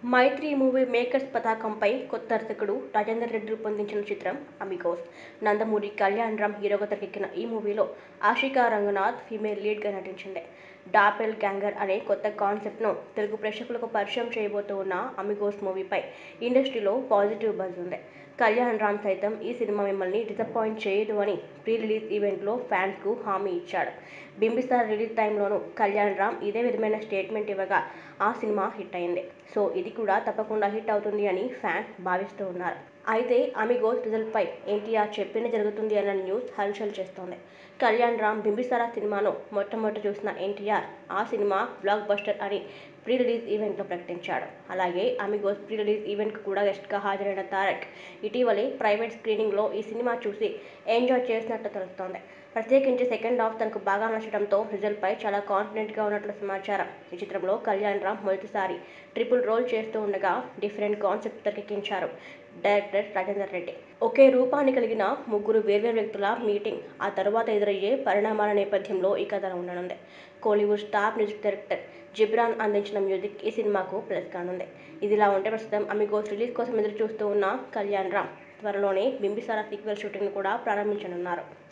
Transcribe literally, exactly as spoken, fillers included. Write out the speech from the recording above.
మైత్రి movie makers పతాకంపై కొత్త దర్శకుడు రాజేందర్ రెడ్డి రూపొందించిన చిత్రం అమిగోస్. నందమూరి కళ్యాణ్ రామ్ హీరోగా తెరకెక్కిన ఈ మూవీలో ఆషికా రంగనాథ్ ఫీమేల్ లీడ్గా నటించింది. డాపెల్ గ్యాంగర్ అనే కొత్త కాన్సెప్ట్ను తెలుగు ప్రేక్షకులకు పరిచయం చేయబోతూ ఉన్న అమిగోస్ మూవీపై ఇండస్ట్రీలో పాజిటివ్ బజ్ ఉంది. కళ్యాణ్ రామ్ సైతం ఈ సినిమా మిమ్మల్ని డిసప్పాయింట్ చేయదు అని ప్రీ రిలీజ్ ఈవెంట్లో ఫ్యాన్స్కు హామీ ఇచ్చాడు. బింబిసార రిలీజ్ టైంలోనూ కళ్యాణ్ రామ్ ఇదే విధమైన స్టేట్మెంట్ ఇవ్వగా ఆ సినిమా హిట్ అయింది. సో ఇది కూడా తప్పకుండా హిట్ అవుతుంది అని ఫ్యాన్స్ భావిస్తూ ఉన్నారు. అయితే అమిగోస్ రిజల్ట్పై ఎన్టీఆర్ చెప్పిందే జరుగుతుంది అన్న న్యూస్ హల్చల్ చేస్తోంది. కళ్యాణ్ రామ్ బింబిసార సినిమాను మొట్టమొదట చూసిన ఎన్టీఆర్ ఆ సినిమా బ్లాక్ బస్టర్ అని ప్రీ రిలీజ్ ఈవెంట్లో ప్రకటించాడు. అలాగే అమిగోస్ ప్రీ రిలీజ్ ఈవెంట్కు కూడా గెస్ట్గా హాజరైన తారక్ ఇటీవలే ప్రైవేట్ స్క్రీనింగ్లో ఈ సినిమా చూసి ఎంజాయ్ చేసినట్లు తెలుస్తోంది. ప్రత్యేకించి సెకండ్ హాఫ్ తనకు బాగా నచ్చడంతో రిజల్ట్పై చాలా కాన్ఫిడెంట్గా ఉన్నట్లు సమాచారం. ఈ చిత్రంలో కళ్యాణ్ రామ్ మొదటిసారి ట్రిపుల్ రోల్ చేస్తూ ఉండగా డిఫరెంట్ కాన్సెప్ట్ తెరకెక్కించారు డైరెక్టర్ రాజేందర్ రెడ్డి. ఒకే రూపాన్ని కలిగిన ముగ్గురు వేర్వేరు వ్యక్తుల మీటింగ్, ఆ తర్వాత ఎదురయ్యే పరిణామాల నేపథ్యంలో ఈ కథ ఉండనుంది. Kollywood star music director Ghibran అందించిన మ్యూజిక్ ఈ సినిమాకు ప్లస్ కానుంది. ఇదిలా ఉంటే ప్రస్తుతం అమిగోస్ రిలీజ్ కోసం ఎదురు చూస్తూ ఉన్న కళ్యాణ్ రామ్ త్వరలోనే బింబిసార సీక్వెల్ షూటింగ్ను కూడా ప్రారంభించనున్నారు.